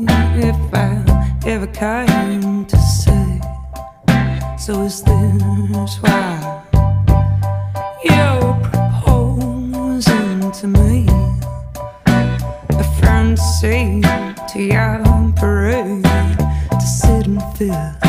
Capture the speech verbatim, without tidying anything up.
if I ever came to say. So is this why you're proposing to me? A fancy to your parade, to sit and feel